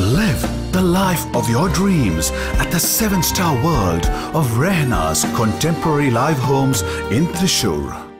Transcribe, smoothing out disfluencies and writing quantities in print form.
Live the life of your dreams at the 7-star world of Rehna's Contemporary Live Homes in Thrissur.